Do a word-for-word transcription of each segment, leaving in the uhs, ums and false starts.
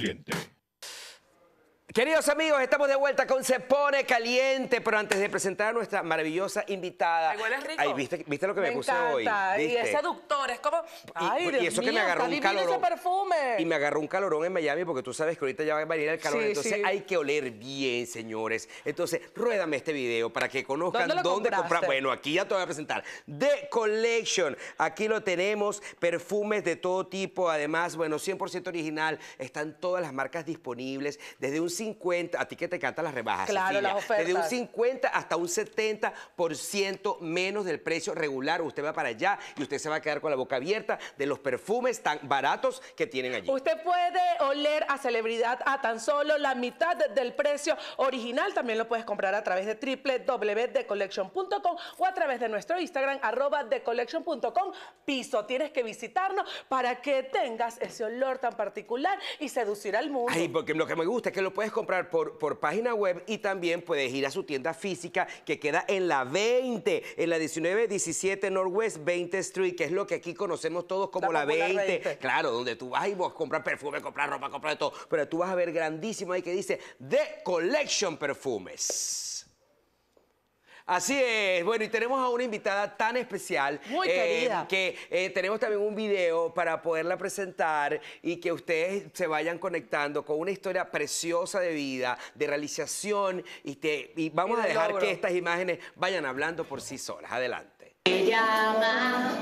Caliente. Queridos amigos, estamos de vuelta con Se Pone Caliente, pero antes de presentar a nuestra maravillosa invitada... Ay, huele rico. Ay, ¿viste, ¿viste lo que me, me puse encanta. hoy? Y ¿Viste? es seductor, es como... Ay, y, Dios y eso mío, que me agarró está un divino calorón. ese perfume. Y me agarró un calorón en Miami porque tú sabes que ahorita ya va a venir el calor. Sí, entonces sí. hay que oler bien, señores. Entonces, ruédame este video para que conozcan ¿Dónde lo dónde compraste? comprar. Bueno, aquí ya te voy a presentar. The Collection. Aquí lo tenemos. Perfumes de todo tipo. Además, bueno, cien por ciento original. Están todas las marcas disponibles. Desde un cincuenta, a ti que te encantan las rebajas. Claro, Cecilia, las ofertas. desde un cincuenta hasta un setenta por ciento menos del precio regular. Usted va para allá y usted se va a quedar con la boca abierta de los perfumes tan baratos que tienen allí. Usted puede oler a celebridad a tan solo la mitad del precio original. También lo puedes comprar a través de doble u doble u doble u punto the collection punto com o a través de nuestro Instagram, arroba the collection punto com. Piso, tienes que visitarnos para que tengas ese olor tan particular y seducir al mundo. Ay, porque lo que me gusta es que lo puedes comprar por, por página web y también puedes ir a su tienda física que queda en la veinte, en la diecinueve diecisiete Northwest veinte Street, que es lo que aquí conocemos todos como la, La popular veinte. veinte. Claro, donde tú vas y vas a comprar perfume, comprar ropa, comprar de todo. Pero tú vas a ver grandísimo ahí que dice The Collection Perfumes. Así es. Bueno, y tenemos a una invitada tan especial. Muy eh, querida. Que eh, tenemos también un video para poderla presentar y que ustedes se vayan conectando con una historia preciosa de vida, de realización. Y, te, y vamos Y a de dejar logro. que estas imágenes vayan hablando por sí solas. Adelante. Me llama.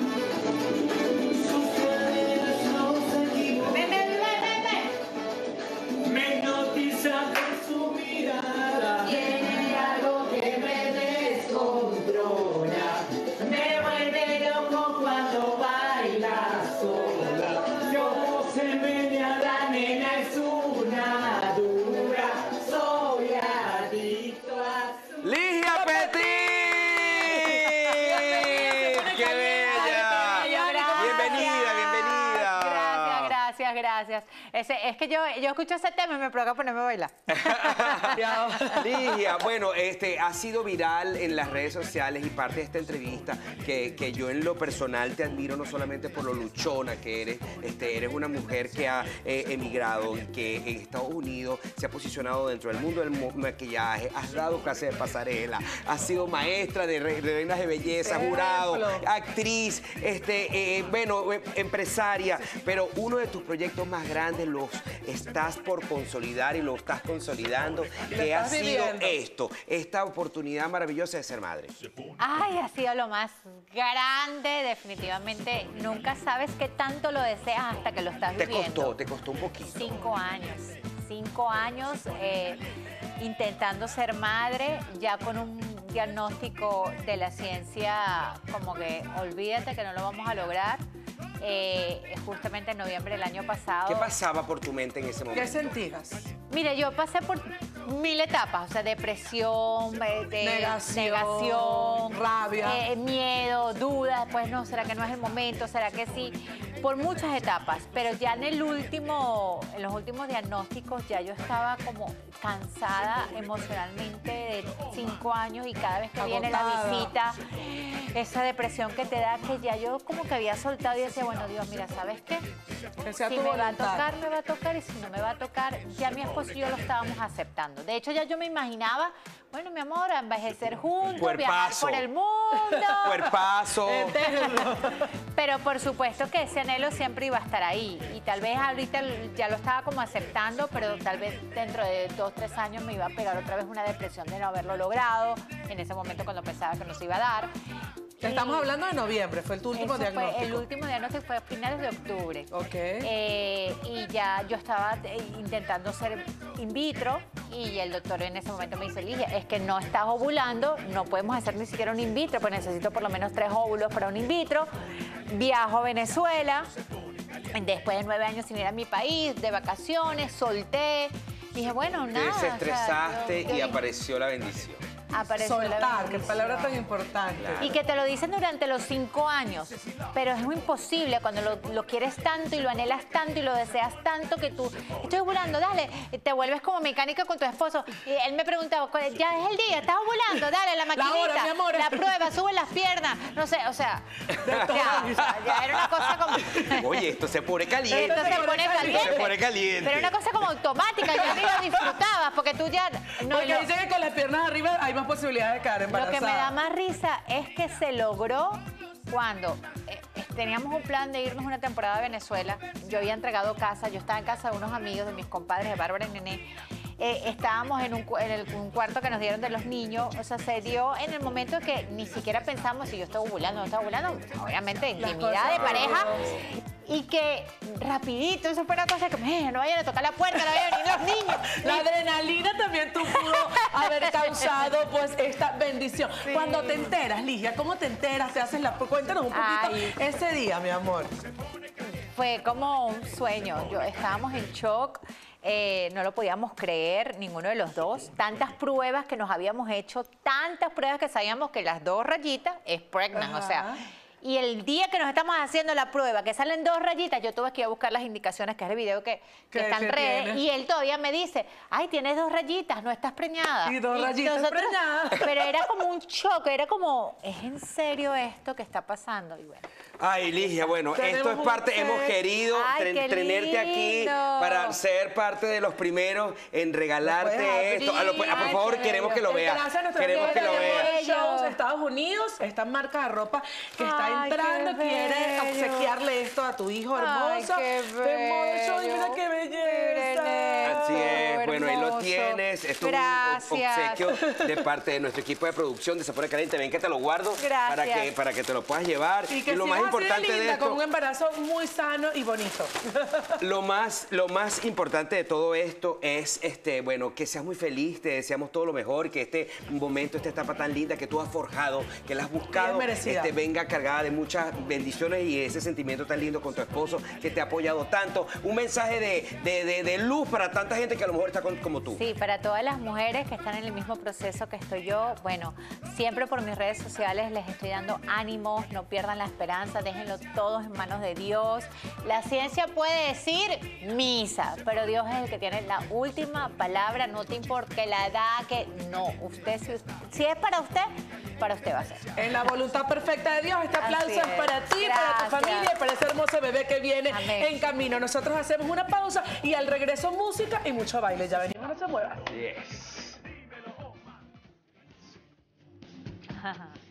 Ven, ven, ven, ven, ven. Me hipnotiza con su mirada. Tiene algo que me descontrola. Me vuelve loco cuando baila sola. Yo se media La nena es una dura. Soy adicto a su... ¡Ligia Petit! ¡Qué bella! Gracias. Bienvenida, bienvenida. Gracias, gracias, gracias. Ese, es que yo, yo escucho ese tema y me provoca ponerme a bailar. Ligia, bueno, este, ha sido viral en las redes sociales y parte de esta entrevista que, que yo en lo personal te admiro no solamente por lo luchona que eres, este, eres una mujer que ha eh, emigrado y que en Estados Unidos se ha posicionado dentro del mundo del mo- maquillaje, has dado clases de pasarela, has sido maestra de, re- de reinas de belleza, jurado, Ejemplo. actriz, este, eh, bueno, eh, empresaria, pero uno de tus proyectos más grandes los estás por consolidar y lo estás consolidando, Y lo que ha estás sido viviendo. esto, esta oportunidad maravillosa de ser madre. Ay, ha sido lo más grande, definitivamente. Nunca sabes qué tanto lo deseas hasta que lo estás Te viviendo. costó, te costó un poquito. Cinco años. Cinco años eh, intentando ser madre, ya con un diagnóstico de la ciencia como que olvídate que no lo vamos a lograr. Eh, justamente en noviembre del año pasado. ¿Qué pasaba por tu mente en ese ¿Qué momento? sentías? Mire, yo pasé por mil etapas, o sea, depresión, eh, de- Negación, negación, rabia. eh, miedo, dudas, pues no, ¿será que no es el momento? ¿Será que sí? Por muchas etapas, pero ya en el último, en los últimos diagnósticos ya yo estaba como cansada emocionalmente de cinco años y cada vez que viene la Agotada. visita, esa depresión que te da, que ya yo como que había soltado y decía, bueno, Dios, mira, ¿sabes qué? Que sea Si tu me va a voluntad. tocar, me va a tocar, y si no me va a tocar, ya mi esposo y yo lo estábamos aceptando. De hecho, ya yo me imaginaba, bueno, mi amor, a envejecer juntos, viajar Cuerpazo. por el mundo. Cuerpazo. Pero por supuesto que ese anhelo siempre iba a estar ahí. Y tal vez ahorita ya lo estaba como aceptando, pero tal vez dentro de dos, tres años me iba a pegar otra vez una depresión de no haberlo logrado, en ese momento cuando pensaba que no se iba a dar. Estamos Y hablando de noviembre, fue tu último eso fue- diagnóstico. el último diagnóstico fue a finales de octubre. Ok. Eh, y ya yo estaba eh, intentando ser in vitro y el doctor en ese momento me dice, Ligia, es que no estás ovulando, no podemos hacer ni siquiera un in vitro, pues necesito por lo menos tres óvulos para un in vitro. Viajo a Venezuela, después de nueve años sin ir a mi país, de vacaciones, solté. Dije, bueno, Te nada. o sea, desestresaste yo- yo y dije, apareció la bendición. apareció la Soltar, qué bendición. palabra tan importante. Y que te lo dicen durante los cinco años, pero es muy imposible cuando lo, lo quieres tanto y lo anhelas tanto y lo deseas tanto que tú, estoy ovulando, dale, te vuelves como mecánica con tu esposo. Y él me preguntaba, ya es el día, estás ovulando, dale, la maquinita, La hora, mi amor. la prueba, sube las piernas, no sé, o sea, ya, o sea, ya era una cosa como... Oye, esto se pone caliente. Esto se pone caliente. Se pone caliente. Pero una cosa como automática, ya ni lo disfrutabas, porque tú ya... No, Porque lo- dicen que con las piernas arriba hay más posibilidades de quedar Lo embarazada. que me da más risa es que se logró cuando eh, eh, teníamos un plan de irnos una temporada a Venezuela. Yo había entregado casa, yo estaba en casa de unos amigos, de mis compadres, de Bárbara y Nené. Eh, estábamos en, un, cu- en el- un cuarto que nos dieron de los niños. O sea, se dio en el momento que ni siquiera pensamos si yo estaba ovulando o no estaba ovulando. Obviamente, intimidad de cosas de pareja. Dios. Y que rapidito, eso fue una cosa que "Eh, no vayan a tocar la puerta, no vayan a venir los niños". La adrenalina también tú pudo haber causado pues esta bendición. Sí. Cuando te enteras, Ligia, ¿cómo te enteras? Te haces la... Cuéntanos un poquito Ay. ese día, mi amor. Fue como un sueño. Yo, estábamos en shock, eh, no lo podíamos creer, ninguno de los dos. Tantas pruebas que nos habíamos hecho, tantas pruebas que sabíamos que las dos rayitas es pregnant, Ajá. o sea. Y el día que nos estamos haciendo la prueba, que salen dos rayitas, yo tuve que ir a buscar las indicaciones, que es el video que, que ¿Qué- está en qué redes, tienes? y él todavía me dice, ay, tienes dos rayitas, no estás preñada. Y dos rayitas preñadas. Pero era como un shock, era como, ¿es en serio esto que está pasando? Y bueno. Ay, Ligia, bueno, Tenemos esto es un parte, set. hemos querido Ay, tre- qué tenerte aquí lindo. para ser parte de los primeros en Lo regalarte puedes esto. Ah, lo pu- ah, por Ay, favor, qué queremos bello. que lo veas. Gracias a nuestra Queremos que lo cliente de veas. Model Shows Bello. Estados Unidos, esta marca de ropa que está Ay, entrando, qué quiere bello. obsequiarle esto a tu hijo hermoso. Ay, qué de Model Shows, bello. mira qué belleza. Miren Así es, bueno, ahí lo hermoso. tienes. Esto Gracias. es un obsequio de parte de nuestro equipo de producción de Se Pone Caliente. Ven que te lo guardo para Gracias. que, para que te lo puedas llevar. Y que lo más sigas así de importante de linda, esto, con un embarazo muy sano y bonito. lo más, lo más importante de todo esto es, este, bueno, que seas muy feliz, te deseamos todo lo mejor, que este momento, esta etapa tan linda que tú has forjado, que la has buscado, Bien merecida. este, venga cargada de muchas bendiciones y ese sentimiento tan lindo con tu esposo que te ha apoyado tanto. Un mensaje de, de, de- de luz para tanta gente que a lo mejor está con- como tú. Sí, para todas las mujeres que están en el mismo proceso que estoy yo, bueno, siempre por mis redes sociales les estoy dando ánimos, no pierdan la esperanza, déjenlo todos en manos de Dios. La ciencia puede decir misa, pero Dios es el que tiene la última palabra, no te importa la edad, que no, usted, si, si es para usted, para usted va a ser. En la voluntad perfecta de Dios, este Así aplauso es es. para ti, para tu Gracias. familia y para ese hermoso bebé que viene Amén. en camino. Nosotros hacemos una pausa y al regreso música y mucho baile. Ya venimos, no se muevan. Yes. Ajá.